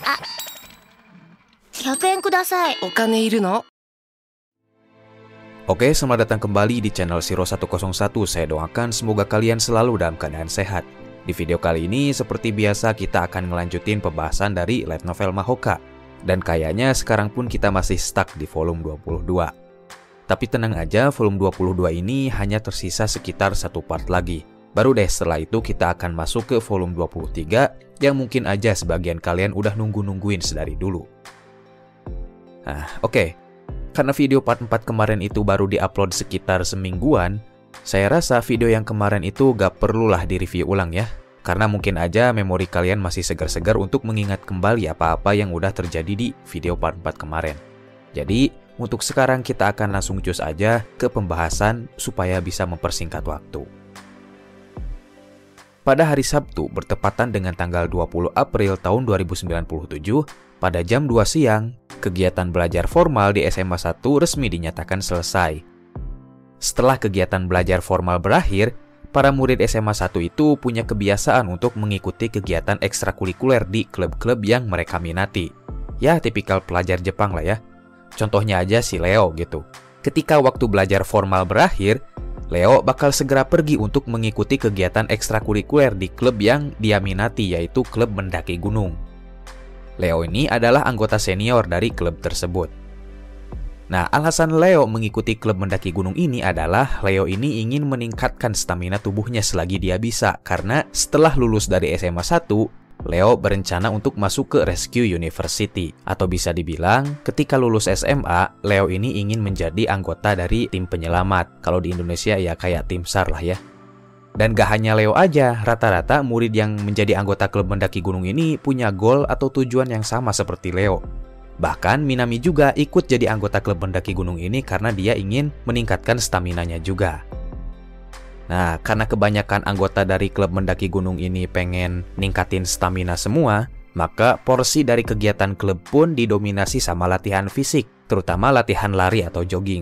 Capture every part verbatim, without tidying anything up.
ひゃくえんください。 お金いるの? Oke, selamat datang kembali di channel Shiro seratus satu. Saya doakan semoga kalian selalu dalam keadaan sehat. Di video kali ini, seperti biasa kita akan ngelanjutin pembahasan dari light novel Mahoka. Dan kayaknya sekarang pun kita masih stuck di volume dua puluh dua. Tapi tenang aja, volume dua puluh dua ini hanya tersisa sekitar satu part lagi. Baru deh setelah itu kita akan masuk ke volume dua puluh tiga yang mungkin aja sebagian kalian udah nunggu-nungguin sedari dulu. Nah, oke. Okay. Karena video part empat kemarin itu baru diupload sekitar semingguan, saya rasa video yang kemarin itu gak perlulah direview ulang ya. Karena mungkin aja memori kalian masih segar-segar untuk mengingat kembali apa-apa yang udah terjadi di video part empat kemarin. Jadi, untuk sekarang kita akan langsung cus aja ke pembahasan supaya bisa mempersingkat waktu. Pada hari Sabtu, bertepatan dengan tanggal dua puluh April tahun dua ribu sembilan puluh tujuh, pada jam dua siang, kegiatan belajar formal di S M A satu resmi dinyatakan selesai. Setelah kegiatan belajar formal berakhir, para murid S M A satu itu punya kebiasaan untuk mengikuti kegiatan ekstrakurikuler di klub-klub yang mereka minati. Ya, tipikal pelajar Jepang lah ya. Contohnya aja si Leo gitu. Ketika waktu belajar formal berakhir, Leo bakal segera pergi untuk mengikuti kegiatan ekstrakurikuler di klub yang dia minati, yaitu klub mendaki gunung. Leo ini adalah anggota senior dari klub tersebut. Nah, alasan Leo mengikuti klub mendaki gunung ini adalah Leo ini ingin meningkatkan stamina tubuhnya selagi dia bisa, karena setelah lulus dari S M A satu, Leo berencana untuk masuk ke Rescue University. Atau bisa dibilang, ketika lulus S M A, Leo ini ingin menjadi anggota dari tim penyelamat. Kalau di Indonesia ya kayak tim SAR lah ya. Dan gak hanya Leo aja, rata-rata murid yang menjadi anggota klub mendaki gunung ini punya goal atau tujuan yang sama seperti Leo. Bahkan Minami juga ikut jadi anggota klub mendaki gunung ini karena dia ingin meningkatkan staminanya juga. Nah, karena kebanyakan anggota dari klub mendaki gunung ini pengen ningkatin stamina semua, maka porsi dari kegiatan klub pun didominasi sama latihan fisik, terutama latihan lari atau jogging.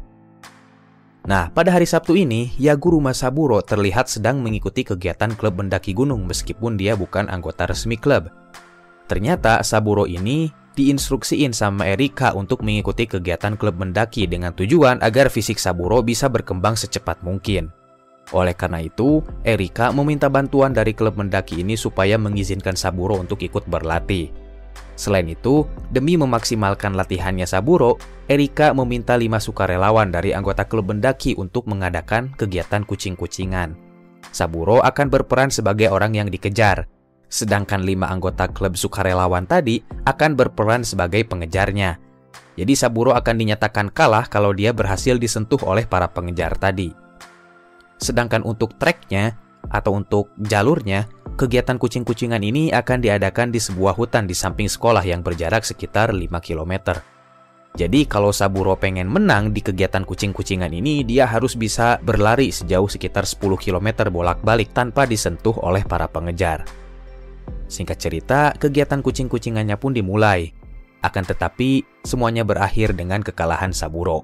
Nah, pada hari Sabtu ini, Yaguruma Saburo terlihat sedang mengikuti kegiatan klub mendaki gunung meskipun dia bukan anggota resmi klub. Ternyata Saburo ini diinstruksiin sama Erika untuk mengikuti kegiatan klub mendaki dengan tujuan agar fisik Saburo bisa berkembang secepat mungkin. Oleh karena itu, Erika meminta bantuan dari klub mendaki ini supaya mengizinkan Saburo untuk ikut berlatih. Selain itu, demi memaksimalkan latihannya Saburo, Erika meminta lima sukarelawan dari anggota klub mendaki untuk mengadakan kegiatan kucing-kucingan. Saburo akan berperan sebagai orang yang dikejar, sedangkan lima anggota klub sukarelawan tadi akan berperan sebagai pengejarnya. Jadi Saburo akan dinyatakan kalah kalau dia berhasil disentuh oleh para pengejar tadi. Sedangkan untuk treknya atau untuk jalurnya, kegiatan kucing-kucingan ini akan diadakan di sebuah hutan di samping sekolah yang berjarak sekitar lima kilometer. Jadi kalau Saburo pengen menang di kegiatan kucing-kucingan ini, dia harus bisa berlari sejauh sekitar sepuluh kilometer bolak-balik tanpa disentuh oleh para pengejar. Singkat cerita, kegiatan kucing-kucingannya pun dimulai. Akan tetapi, semuanya berakhir dengan kekalahan Saburo.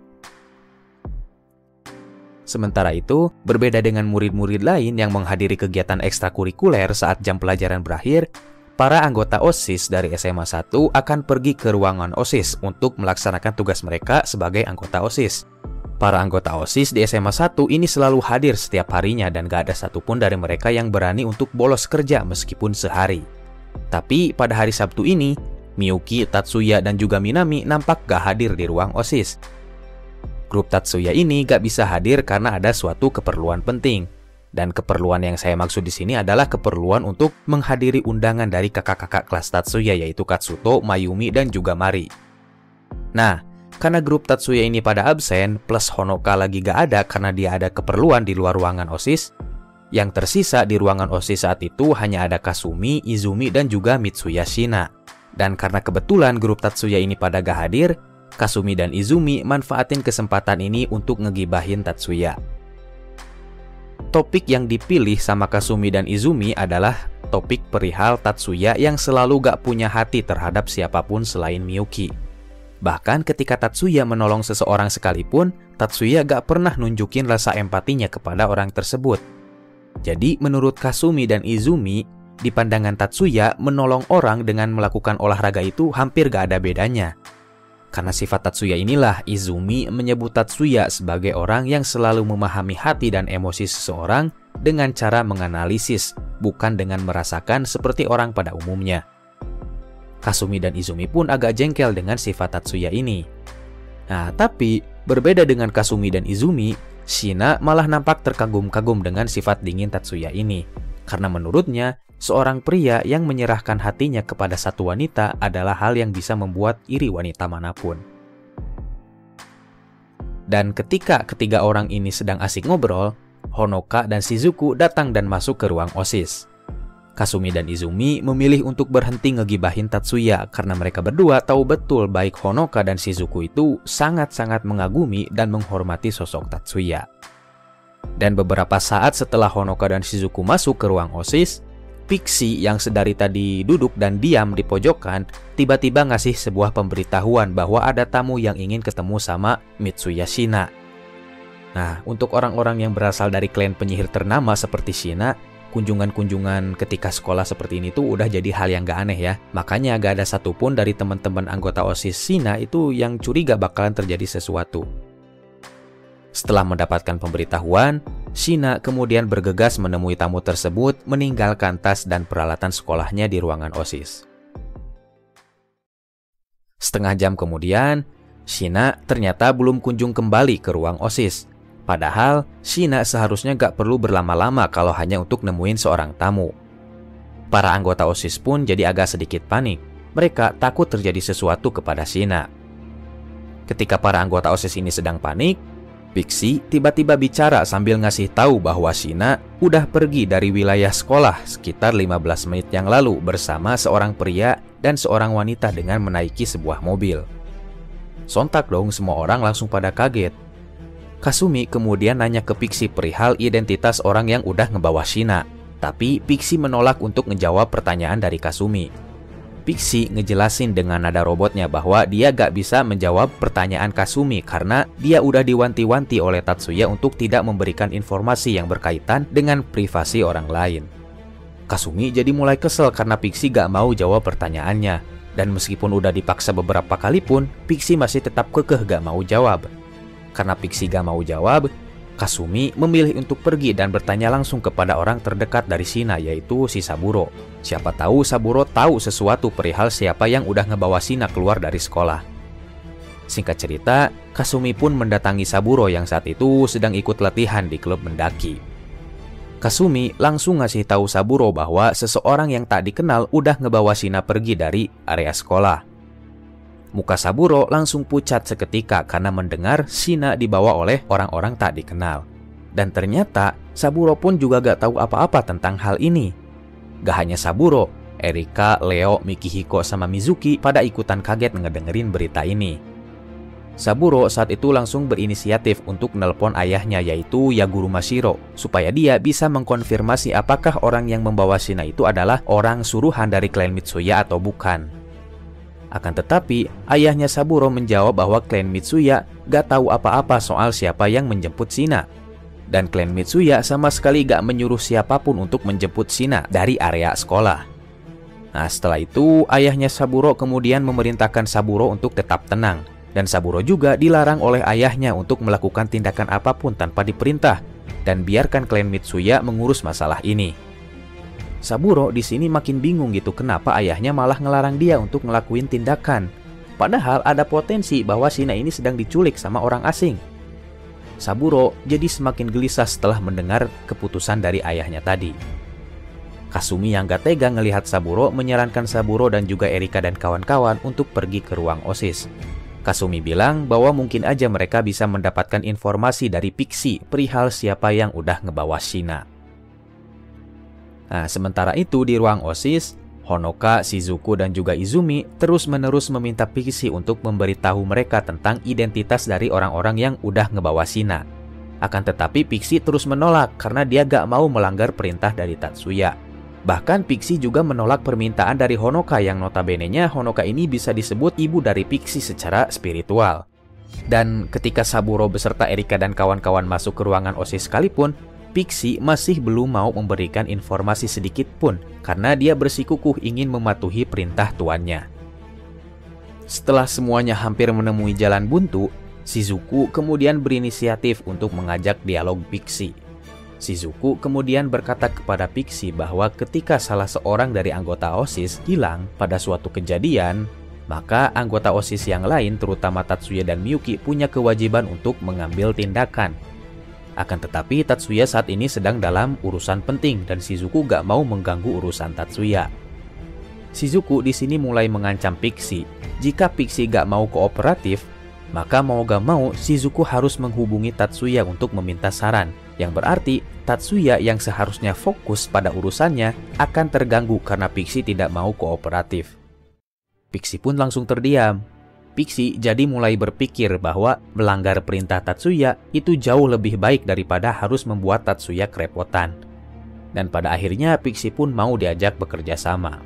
Sementara itu, berbeda dengan murid-murid lain yang menghadiri kegiatan ekstrakurikuler saat jam pelajaran berakhir, para anggota OSIS dari S M A satu akan pergi ke ruangan OSIS untuk melaksanakan tugas mereka sebagai anggota OSIS. Para anggota OSIS di S M A satu ini selalu hadir setiap harinya dan gak ada satupun dari mereka yang berani untuk bolos kerja meskipun sehari. Tapi pada hari Sabtu ini, Miyuki, Tatsuya, dan juga Minami nampak gak hadir di ruang OSIS. Grup Tatsuya ini gak bisa hadir karena ada suatu keperluan penting. Dan keperluan yang saya maksud di sini adalah keperluan untuk menghadiri undangan dari kakak-kakak kelas Tatsuya, yaitu Katsuto, Mayumi, dan juga Mari. Nah, karena grup Tatsuya ini pada absen, plus Honoka lagi gak ada karena dia ada keperluan di luar ruangan OSIS, yang tersisa di ruangan OSIS saat itu hanya ada Kasumi, Izumi, dan juga Mitsuya Shina. Dan karena kebetulan grup Tatsuya ini pada gak hadir, Kasumi dan Izumi manfaatin kesempatan ini untuk ngegibahin Tatsuya. Topik yang dipilih sama Kasumi dan Izumi adalah topik perihal Tatsuya yang selalu gak punya hati terhadap siapapun selain Miyuki. Bahkan ketika Tatsuya menolong seseorang sekalipun, Tatsuya gak pernah nunjukin rasa empatinya kepada orang tersebut. Jadi menurut Kasumi dan Izumi, di pandangan Tatsuya, menolong orang dengan melakukan olahraga itu hampir gak ada bedanya. Karena sifat Tatsuya inilah, Izumi menyebut Tatsuya sebagai orang yang selalu memahami hati dan emosi seseorang dengan cara menganalisis, bukan dengan merasakan seperti orang pada umumnya. Kasumi dan Izumi pun agak jengkel dengan sifat Tatsuya ini. Nah, tapi berbeda dengan Kasumi dan Izumi, Shina malah nampak terkagum-kagum dengan sifat dingin Tatsuya ini. Karena menurutnya, seorang pria yang menyerahkan hatinya kepada satu wanita adalah hal yang bisa membuat iri wanita manapun. Dan ketika ketiga orang ini sedang asik ngobrol, Honoka dan Shizuku datang dan masuk ke ruang OSIS. Kasumi dan Izumi memilih untuk berhenti ngegibahin Tatsuya karena mereka berdua tahu betul baik Honoka dan Shizuku itu sangat-sangat mengagumi dan menghormati sosok Tatsuya. Dan beberapa saat setelah Honoka dan Shizuku masuk ke ruang OSIS, Pixie yang sedari tadi duduk dan diam di pojokan tiba-tiba ngasih sebuah pemberitahuan bahwa ada tamu yang ingin ketemu sama Mitsuya Shina. Nah, untuk orang-orang yang berasal dari klan penyihir ternama seperti Shina, kunjungan-kunjungan ketika sekolah seperti ini tuh udah jadi hal yang gak aneh ya. Makanya gak ada satupun dari teman-teman anggota OSIS Shina itu yang curiga bakalan terjadi sesuatu. Setelah mendapatkan pemberitahuan, Shina kemudian bergegas menemui tamu tersebut, meninggalkan tas dan peralatan sekolahnya di ruangan OSIS. Setengah jam kemudian, Shina ternyata belum kunjung kembali ke ruang OSIS. Padahal, Shina seharusnya gak perlu berlama-lama kalau hanya untuk nemuin seorang tamu. Para anggota OSIS pun jadi agak sedikit panik. Mereka takut terjadi sesuatu kepada Shina. Ketika para anggota OSIS ini sedang panik, Pixie tiba-tiba bicara sambil ngasih tahu bahwa Shina udah pergi dari wilayah sekolah sekitar lima belas menit yang lalu bersama seorang pria dan seorang wanita dengan menaiki sebuah mobil. Sontak dong semua orang langsung pada kaget. Kasumi kemudian nanya ke Pixie perihal identitas orang yang udah ngebawa Shina, tapi Pixie menolak untuk ngejawab pertanyaan dari Kasumi. Pixie ngejelasin dengan nada robotnya bahwa dia gak bisa menjawab pertanyaan Kasumi karena dia udah diwanti-wanti oleh Tatsuya untuk tidak memberikan informasi yang berkaitan dengan privasi orang lain. Kasumi jadi mulai kesel karena Pixie gak mau jawab pertanyaannya, dan meskipun udah dipaksa beberapa kali pun, Pixie masih tetap kekeh gak mau jawab. Karena Pixie gak mau jawab, Kasumi memilih untuk pergi dan bertanya langsung kepada orang terdekat dari Shina, yaitu si Saburo. Siapa tahu Saburo tahu sesuatu perihal siapa yang udah ngebawa Shina keluar dari sekolah. Singkat cerita, Kasumi pun mendatangi Saburo yang saat itu sedang ikut latihan di klub mendaki. Kasumi langsung ngasih tahu Saburo bahwa seseorang yang tak dikenal udah ngebawa Shina pergi dari area sekolah. Muka Saburo langsung pucat seketika karena mendengar Shina dibawa oleh orang-orang tak dikenal. Dan ternyata Saburo pun juga gak tahu apa-apa tentang hal ini. Gak hanya Saburo, Erika, Leo, Mikihiko, sama Mizuki pada ikutan kaget ngedengerin berita ini. Saburo saat itu langsung berinisiatif untuk nelpon ayahnya, yaitu Yaguru Mashiro, supaya dia bisa mengkonfirmasi apakah orang yang membawa Shina itu adalah orang suruhan dari klan Mitsuya atau bukan. Akan tetapi, ayahnya Saburo menjawab bahwa klan Mitsuya gak tahu apa-apa soal siapa yang menjemput Shina. Dan klan Mitsuya sama sekali gak menyuruh siapapun untuk menjemput Shina dari area sekolah. Nah, setelah itu, ayahnya Saburo kemudian memerintahkan Saburo untuk tetap tenang. Dan Saburo juga dilarang oleh ayahnya untuk melakukan tindakan apapun tanpa diperintah. Dan biarkan klan Mitsuya mengurus masalah ini. Saburo di sini makin bingung gitu kenapa ayahnya malah ngelarang dia untuk ngelakuin tindakan. Padahal ada potensi bahwa Shina ini sedang diculik sama orang asing. Saburo jadi semakin gelisah setelah mendengar keputusan dari ayahnya tadi. Kasumi yang gak tega ngelihat Saburo menyarankan Saburo dan juga Erika dan kawan-kawan untuk pergi ke ruang OSIS. Kasumi bilang bahwa mungkin aja mereka bisa mendapatkan informasi dari Pixie perihal siapa yang udah ngebawa Shina. Nah, sementara itu di ruang OSIS, Honoka, Shizuku, dan juga Izumi terus-menerus meminta Pixie untuk memberitahu mereka tentang identitas dari orang-orang yang udah ngebawa Shina. Akan tetapi Pixie terus menolak karena dia gak mau melanggar perintah dari Tatsuya. Bahkan Pixie juga menolak permintaan dari Honoka yang notabene-nya Honoka ini bisa disebut ibu dari Pixie secara spiritual. Dan ketika Saburo beserta Erika dan kawan-kawan masuk ke ruangan OSIS sekalipun, Pixie masih belum mau memberikan informasi sedikit pun karena dia bersikukuh ingin mematuhi perintah tuannya. Setelah semuanya hampir menemui jalan buntu, Shizuku kemudian berinisiatif untuk mengajak dialog Pixie. Shizuku kemudian berkata kepada Pixie bahwa ketika salah seorang dari anggota OSIS hilang pada suatu kejadian, maka anggota OSIS yang lain terutama Tatsuya dan Miyuki punya kewajiban untuk mengambil tindakan. Akan tetapi Tatsuya saat ini sedang dalam urusan penting dan Shizuku gak mau mengganggu urusan Tatsuya. Shizuku di sini mulai mengancam Pixie. Jika Pixie gak mau kooperatif, maka mau gak mau Shizuku harus menghubungi Tatsuya untuk meminta saran. Yang berarti Tatsuya yang seharusnya fokus pada urusannya akan terganggu karena Pixie tidak mau kooperatif. Pixie pun langsung terdiam. Pixie jadi mulai berpikir bahwa melanggar perintah Tatsuya itu jauh lebih baik daripada harus membuat Tatsuya kerepotan. Dan pada akhirnya Pixie pun mau diajak bekerja sama.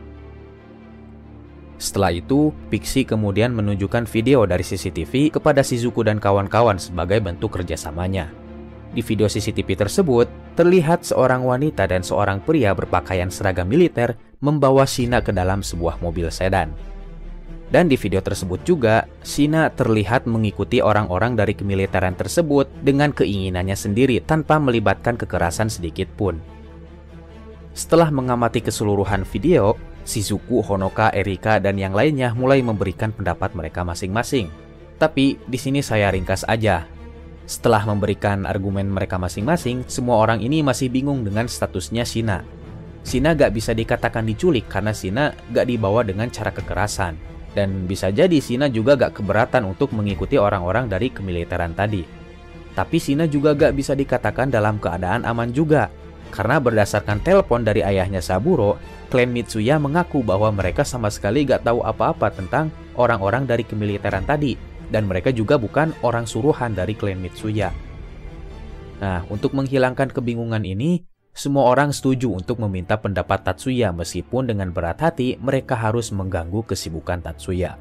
Setelah itu, Pixie kemudian menunjukkan video dari C C T V kepada Shizuku dan kawan-kawan sebagai bentuk kerjasamanya. Di video C C T V tersebut, terlihat seorang wanita dan seorang pria berpakaian seragam militer membawa Shina ke dalam sebuah mobil sedan. Dan di video tersebut juga, Shina terlihat mengikuti orang-orang dari kemiliteran tersebut dengan keinginannya sendiri tanpa melibatkan kekerasan sedikit pun. Setelah mengamati keseluruhan video, Shizuku, Honoka, Erika, dan yang lainnya mulai memberikan pendapat mereka masing-masing. Tapi di sini saya ringkas aja. Setelah memberikan argumen mereka masing-masing, semua orang ini masih bingung dengan statusnya Shina. Shina gak bisa dikatakan diculik karena Shina gak dibawa dengan cara kekerasan. Dan bisa jadi Shina juga gak keberatan untuk mengikuti orang-orang dari kemiliteran tadi. Tapi Shina juga gak bisa dikatakan dalam keadaan aman juga. Karena berdasarkan telepon dari ayahnya Saburo, klan Mitsuya mengaku bahwa mereka sama sekali gak tahu apa-apa tentang orang-orang dari kemiliteran tadi. Dan mereka juga bukan orang suruhan dari klan Mitsuya. Nah, untuk menghilangkan kebingungan ini, semua orang setuju untuk meminta pendapat Tatsuya meskipun dengan berat hati mereka harus mengganggu kesibukan Tatsuya.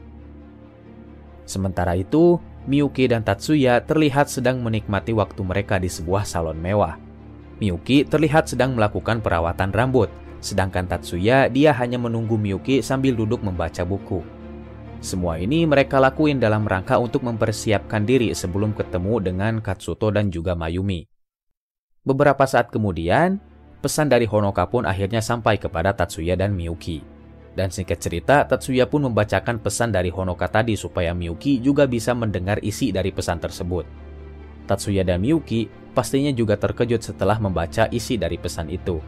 Sementara itu, Miyuki dan Tatsuya terlihat sedang menikmati waktu mereka di sebuah salon mewah. Miyuki terlihat sedang melakukan perawatan rambut, sedangkan Tatsuya dia hanya menunggu Miyuki sambil duduk membaca buku. Semua ini mereka lakuin dalam rangka untuk mempersiapkan diri sebelum ketemu dengan Katsuto dan juga Mayumi. Beberapa saat kemudian, pesan dari Honoka pun akhirnya sampai kepada Tatsuya dan Miyuki. Dan singkat cerita, Tatsuya pun membacakan pesan dari Honoka tadi supaya Miyuki juga bisa mendengar isi dari pesan tersebut. Tatsuya dan Miyuki pastinya juga terkejut setelah membaca isi dari pesan itu.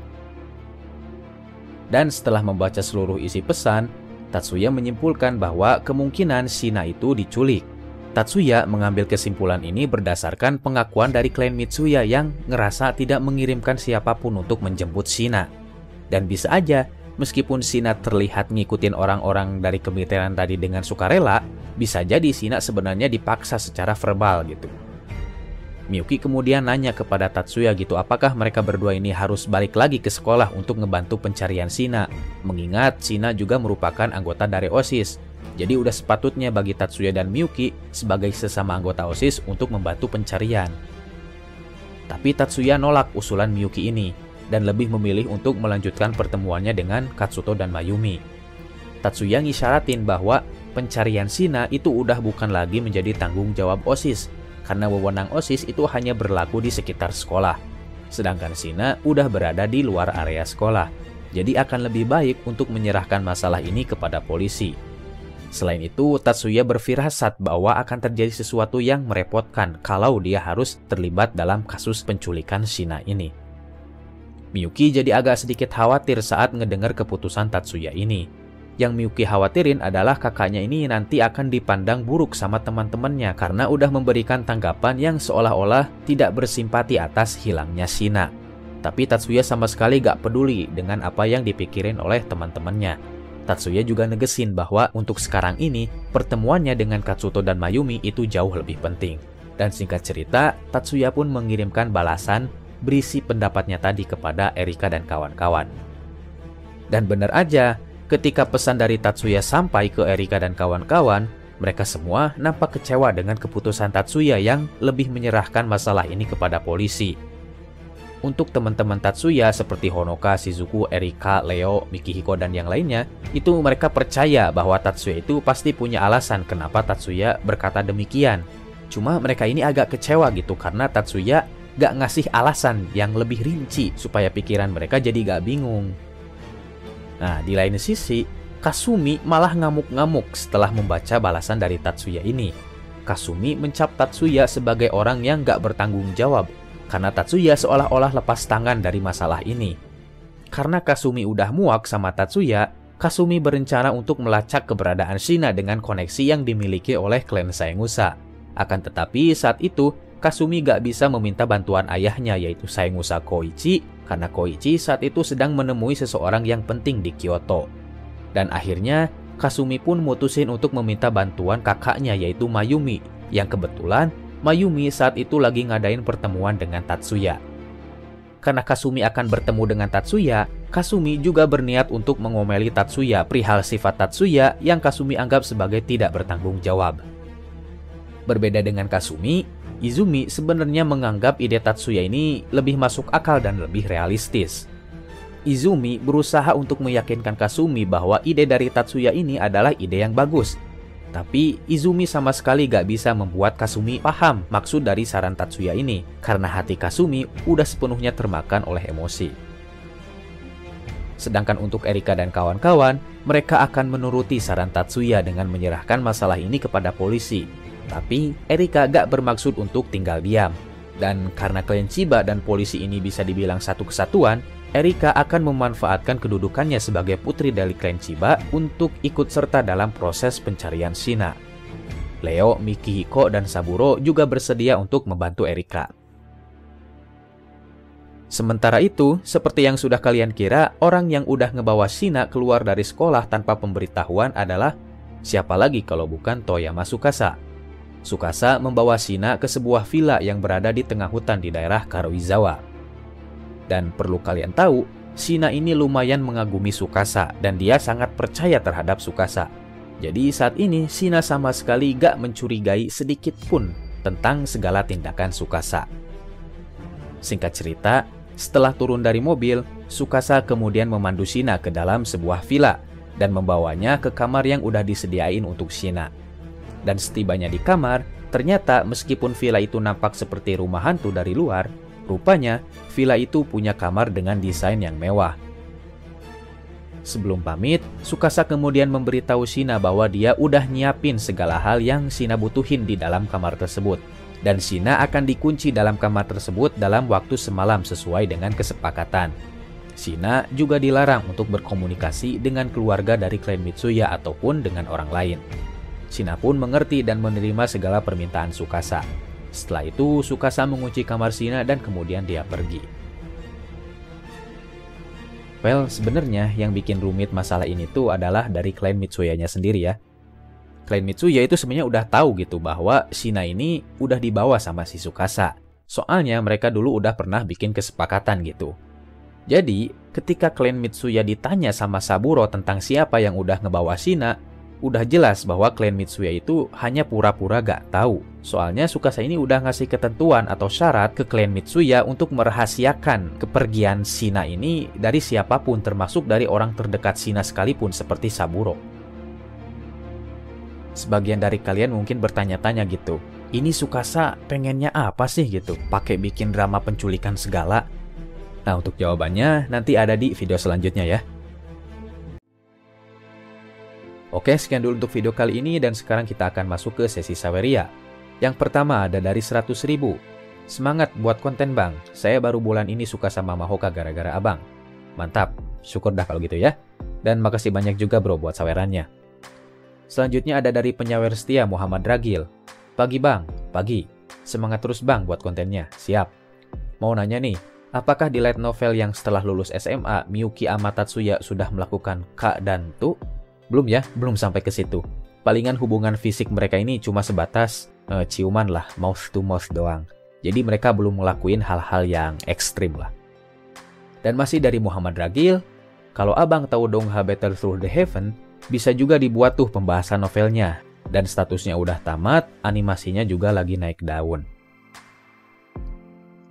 Dan setelah membaca seluruh isi pesan, Tatsuya menyimpulkan bahwa kemungkinan Shina itu diculik. Tatsuya mengambil kesimpulan ini berdasarkan pengakuan dari klan Mitsuya yang ngerasa tidak mengirimkan siapapun untuk menjemput Shina. Dan bisa aja, meskipun Shina terlihat ngikutin orang-orang dari kemiliteran tadi dengan sukarela, bisa jadi Shina sebenarnya dipaksa secara verbal gitu. Miyuki kemudian nanya kepada Tatsuya gitu, apakah mereka berdua ini harus balik lagi ke sekolah untuk ngebantu pencarian Shina. Mengingat Shina juga merupakan anggota dari OSIS. Jadi udah sepatutnya bagi Tatsuya dan Miyuki sebagai sesama anggota OSIS untuk membantu pencarian. Tapi Tatsuya nolak usulan Miyuki ini dan lebih memilih untuk melanjutkan pertemuannya dengan Katsuto dan Mayumi. Tatsuya ngisyaratin bahwa pencarian Shina itu udah bukan lagi menjadi tanggung jawab OSIS. Karena wewenang OSIS itu hanya berlaku di sekitar sekolah. Sedangkan Shina udah berada di luar area sekolah. Jadi akan lebih baik untuk menyerahkan masalah ini kepada polisi. Selain itu, Tatsuya berfirasat bahwa akan terjadi sesuatu yang merepotkan kalau dia harus terlibat dalam kasus penculikan Shina ini. Miyuki jadi agak sedikit khawatir saat ngedengar keputusan Tatsuya ini. Yang Miyuki khawatirin adalah kakaknya ini nanti akan dipandang buruk sama teman-temannya karena udah memberikan tanggapan yang seolah-olah tidak bersimpati atas hilangnya Shina. Tapi Tatsuya sama sekali gak peduli dengan apa yang dipikirin oleh teman-temannya. Tatsuya juga negesin bahwa untuk sekarang ini, pertemuannya dengan Katsuto dan Mayumi itu jauh lebih penting. Dan singkat cerita, Tatsuya pun mengirimkan balasan berisi pendapatnya tadi kepada Erika dan kawan-kawan. Dan benar aja, ketika pesan dari Tatsuya sampai ke Erika dan kawan-kawan, mereka semua nampak kecewa dengan keputusan Tatsuya yang lebih menyerahkan masalah ini kepada polisi. untuk teman-teman Tatsuya seperti Honoka, Shizuku, Erika, Leo, Mikihiko, dan yang lainnya, itu mereka percaya bahwa Tatsuya itu pasti punya alasan kenapa Tatsuya berkata demikian. Cuma mereka ini agak kecewa gitu karena Tatsuya gak ngasih alasan yang lebih rinci supaya pikiran mereka jadi gak bingung. Nah, di lain sisi, Kasumi malah ngamuk-ngamuk setelah membaca balasan dari Tatsuya ini. Kasumi mencap Tatsuya sebagai orang yang gak bertanggung jawab, karena Tatsuya seolah-olah lepas tangan dari masalah ini. Karena Kasumi udah muak sama Tatsuya, Kasumi berencana untuk melacak keberadaan Shina dengan koneksi yang dimiliki oleh klan Saengusa. Akan tetapi saat itu, Kasumi gak bisa meminta bantuan ayahnya yaitu Saengusa Koichi, karena Koichi saat itu sedang menemui seseorang yang penting di Kyoto. Dan akhirnya, Kasumi pun mutusin untuk meminta bantuan kakaknya yaitu Mayumi, yang kebetulan Mayumi saat itu lagi ngadain pertemuan dengan Tatsuya. Karena Kasumi akan bertemu dengan Tatsuya, Kasumi juga berniat untuk mengomeli Tatsuya perihal sifat Tatsuya yang Kasumi anggap sebagai tidak bertanggung jawab. Berbeda dengan Kasumi, Izumi sebenarnya menganggap ide Tatsuya ini lebih masuk akal dan lebih realistis. Izumi berusaha untuk meyakinkan Kasumi bahwa ide dari Tatsuya ini adalah ide yang bagus. Tapi Izumi sama sekali gak bisa membuat Kasumi paham maksud dari saran Tatsuya ini karena hati Kasumi udah sepenuhnya termakan oleh emosi. Sedangkan untuk Erika dan kawan-kawan, mereka akan menuruti saran Tatsuya dengan menyerahkan masalah ini kepada polisi. Tapi Erika gak bermaksud untuk tinggal diam. Dan karena klan Chiba dan polisi ini bisa dibilang satu kesatuan, Erika akan memanfaatkan kedudukannya sebagai putri dari klan Chiba untuk ikut serta dalam proses pencarian Shina. Leo, Mikihiko, dan Saburo juga bersedia untuk membantu Erika. Sementara itu, seperti yang sudah kalian kira, orang yang udah ngebawa Shina keluar dari sekolah tanpa pemberitahuan adalah siapa lagi kalau bukan Toyama Tsukasa. Tsukasa membawa Shina ke sebuah villa yang berada di tengah hutan di daerah Karuizawa. Dan perlu kalian tahu, Shina ini lumayan mengagumi Tsukasa dan dia sangat percaya terhadap Tsukasa. Jadi saat ini Shina sama sekali gak mencurigai sedikit pun tentang segala tindakan Tsukasa. Singkat cerita, setelah turun dari mobil, Tsukasa kemudian memandu Shina ke dalam sebuah villa dan membawanya ke kamar yang udah disediain untuk Shina. Dan setibanya di kamar, ternyata meskipun villa itu nampak seperti rumah hantu dari luar, rupanya, villa itu punya kamar dengan desain yang mewah. Sebelum pamit, Tsukasa kemudian memberitahu Shina bahwa dia udah nyiapin segala hal yang Shina butuhin di dalam kamar tersebut. Dan Shina akan dikunci dalam kamar tersebut dalam waktu semalam sesuai dengan kesepakatan. Shina juga dilarang untuk berkomunikasi dengan keluarga dari klan Mitsuya ataupun dengan orang lain. Shina pun mengerti dan menerima segala permintaan Tsukasa. Setelah itu, Tsukasa mengunci kamar Shina dan kemudian dia pergi. Well, sebenarnya yang bikin rumit masalah ini tuh adalah dari klan Mitsuyanya sendiri ya. Klan Mitsuya itu sebenarnya udah tahu gitu bahwa Shina ini udah dibawa sama si Tsukasa. Soalnya mereka dulu udah pernah bikin kesepakatan gitu. Jadi, ketika klan Mitsuya ditanya sama Saburo tentang siapa yang udah ngebawa Shina, udah jelas bahwa klan Mitsuya itu hanya pura-pura gak tahu. Soalnya Tsukasa ini udah ngasih ketentuan atau syarat ke klan Mitsuya untuk merahasiakan kepergian Shina ini dari siapapun, termasuk dari orang terdekat Shina sekalipun seperti Saburo. Sebagian dari kalian mungkin bertanya-tanya gitu, ini Tsukasa pengennya apa sih gitu, pakai bikin drama penculikan segala? Nah, untuk jawabannya nanti ada di video selanjutnya ya. Oke, sekian dulu untuk video kali ini dan sekarang kita akan masuk ke sesi Saweria. Yang pertama ada dari seratus ribu. Semangat buat konten bang, saya baru bulan ini suka sama Mahoka gara-gara abang. Mantap, syukur dah kalau gitu ya. Dan makasih banyak juga bro buat sawerannya. Selanjutnya ada dari penyawer setia Muhammad Ragil. Pagi bang, pagi. Semangat terus bang buat kontennya, siap. Mau nanya nih, apakah di light novel yang setelah lulus S M A, Miyuki sama Tatsuya sudah melakukan Ka dan Tu? Belum ya, belum sampai ke situ. Palingan hubungan fisik mereka ini cuma sebatas eh, ciuman lah, mouth to mouth doang. Jadi mereka belum ngelakuin hal-hal yang ekstrim lah. Dan masih dari Muhammad Ragil, kalau abang tahu Dongha Battle Through the Heaven, bisa juga dibuat tuh pembahasan novelnya. Dan statusnya udah tamat, animasinya juga lagi naik daun.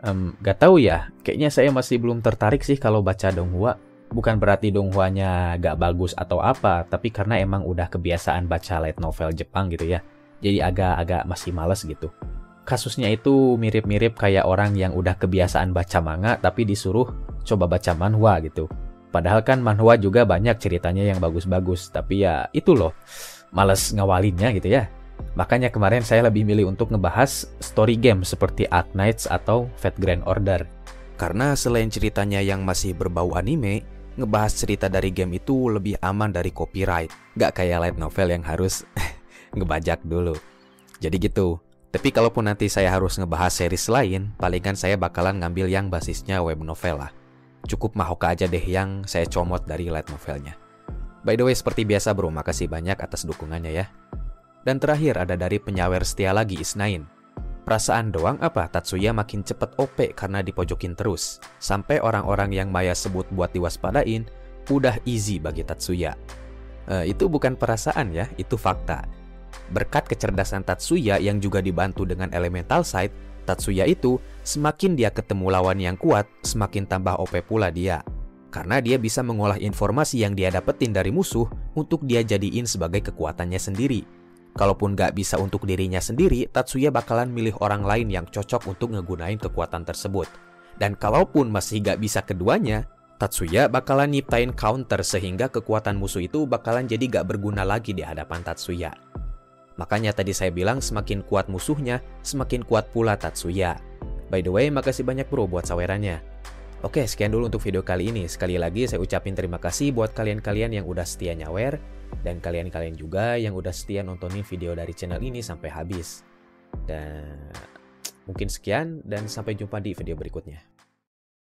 Um, gak tahu ya, kayaknya saya masih belum tertarik sih kalau baca donghua. Bukan berarti donghuanya gak bagus atau apa, tapi karena emang udah kebiasaan baca light novel Jepang gitu ya. Jadi agak-agak masih males gitu. Kasusnya itu mirip-mirip kayak orang yang udah kebiasaan baca manga tapi disuruh coba baca manhwa gitu. Padahal kan manhwa juga banyak ceritanya yang bagus-bagus, tapi ya itu loh, males ngawalinnya gitu ya. Makanya kemarin saya lebih milih untuk ngebahas story game seperti Arknights atau Fate Grand Order. Karena selain ceritanya yang masih berbau anime, ngebahas cerita dari game itu lebih aman dari copyright. Gak kayak light novel yang harus ngebajak dulu. Jadi gitu. Tapi kalaupun nanti saya harus ngebahas series lain, palingan saya bakalan ngambil yang basisnya web novel lah. Cukup Mahoka aja deh yang saya comot dari light novelnya. By the way, seperti biasa bro, makasih banyak atas dukungannya ya. Dan terakhir ada dari penyawer setia lagi Isnain. Perasaan doang apa Tatsuya makin cepet O P karena dipojokin terus. Sampai orang-orang yang Maya sebut buat diwaspadain, udah easy bagi Tatsuya. E, itu bukan perasaan ya, itu fakta. Berkat kecerdasan Tatsuya yang juga dibantu dengan elemental sight, Tatsuya itu semakin dia ketemu lawan yang kuat, semakin tambah O P pula dia. Karena dia bisa mengolah informasi yang dia dapetin dari musuh untuk dia jadiin sebagai kekuatannya sendiri. Kalaupun gak bisa untuk dirinya sendiri, Tatsuya bakalan milih orang lain yang cocok untuk ngegunain kekuatan tersebut. Dan kalaupun masih gak bisa keduanya, Tatsuya bakalan nyiptain counter sehingga kekuatan musuh itu bakalan jadi gak berguna lagi di hadapan Tatsuya. Makanya tadi saya bilang semakin kuat musuhnya, semakin kuat pula Tatsuya. By the way, makasih banyak bro buat sawerannya. Oke, sekian dulu untuk video kali ini. Sekali lagi saya ucapin terima kasih buat kalian-kalian yang udah setia nyawer. Dan kalian-kalian juga yang udah setia nontonin video dari channel ini sampai habis. Dan mungkin sekian dan sampai jumpa di video berikutnya.